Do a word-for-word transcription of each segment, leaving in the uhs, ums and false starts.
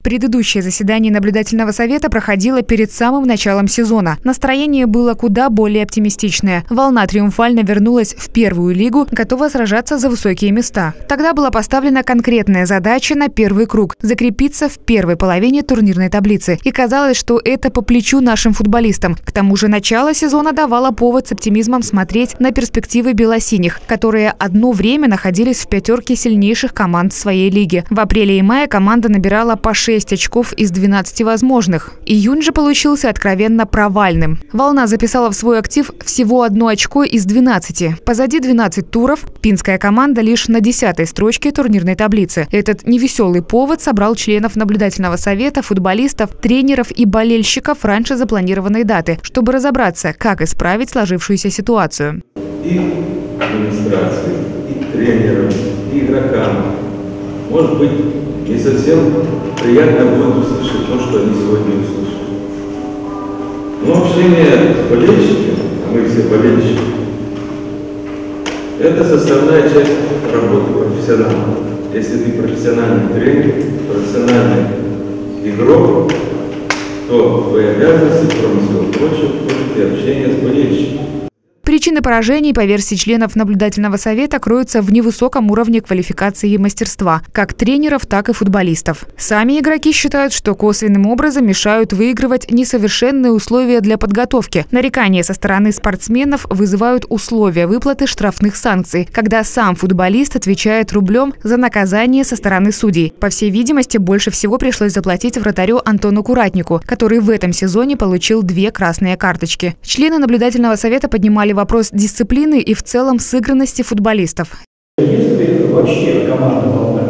Предыдущее заседание наблюдательного совета проходило перед самым началом сезона. Настроение было куда более оптимистичное. «Волна» триумфально вернулась в первую лигу, готова сражаться за высокие места. Тогда была поставлена конкретная задача на первый круг – закрепиться в первой половине турнирной таблицы. И казалось, что это по плечу нашим футболистам. К тому же начало сезона давало повод с оптимизмом смотреть на перспективы белосиних, которые одно время находились в пятерке сильнейших команд своей лиги. В апреле и мае команда набирала по шесть очков из двенадцати возможных. Июнь же получился откровенно провальным. «Волна» записала в свой актив всего одно очко из двенадцати. Позади двенадцать туров. Пинская команда лишь на десятой строчке турнирной таблицы. Этот невеселый повод собрал членов наблюдательного совета, футболистов, тренеров и болельщиков раньше запланированной даты, чтобы разобраться, как исправить сложившуюся ситуацию. И администрации, и тренерам, и игрокам. Может быть, не совсем приятно будет услышать то, что они сегодня услышали. Но общение с болельщиками, а мы все болельщики, это составная часть работы профессионала. Если ты профессиональный тренер, профессиональный игрок, то твои обязанности, кроме всего прочего, будет и общение с болельщиками. Причины поражений, по версии членов наблюдательного совета, кроются в невысоком уровне квалификации и мастерства, как тренеров, так и футболистов. Сами игроки считают, что косвенным образом мешают выигрывать несовершенные условия для подготовки. Нарекания со стороны спортсменов вызывают условия выплаты штрафных санкций, когда сам футболист отвечает рублем за наказание со стороны судей. По всей видимости, больше всего пришлось заплатить вратарю Антону Куратнику, который в этом сезоне получил две красные карточки. Члены наблюдательного совета поднимали вопрос дисциплины и в целом сыгранности футболистов. Если вообще команда «Волна»,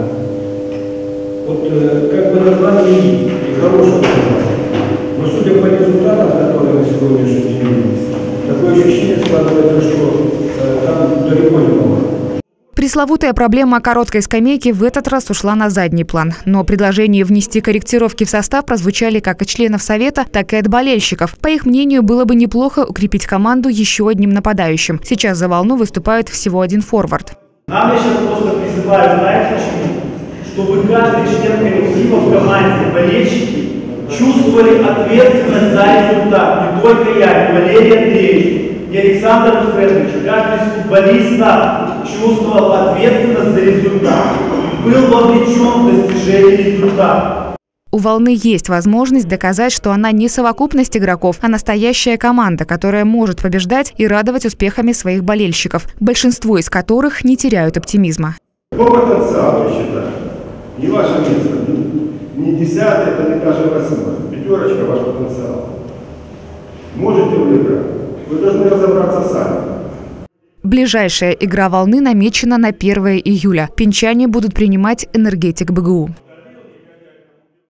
вот как бы название есть, и хорошая команда, но судя по результатам, которые на сегодняшний день есть, такое ощущение складывается, что э, там далеко не помогает. Пресловутая проблема короткой скамейки в этот раз ушла на задний план. Но предложения внести корректировки в состав прозвучали как от членов совета, так и от болельщиков. По их мнению, было бы неплохо укрепить команду еще одним нападающим. Сейчас за «Волну» выступает всего один форвард. Нам я сейчас просто призываю, знаете почему? Чтобы каждый член коллектива в команде, болельщики, чувствовали ответственность за результат. Не только я, и Валерий Андреевич, и Александр Федорович, каждый из футболистов чувствовал ответственность за результат, был вовлечен в достижение результата. У «Волны» есть возможность доказать, что она не совокупность игроков, а настоящая команда, которая может побеждать и радовать успехами своих болельщиков, большинство из которых не теряют оптимизма. По потенциалу, я считаю, не ваше место, не десятое, это не даже восьмое. Пятерочка ваш потенциал. Можете вы играть? Вы должны разобраться сами. Ближайшая игра «Волны» намечена на первое июля. Пинчане будут принимать «Энергетик» БГУ.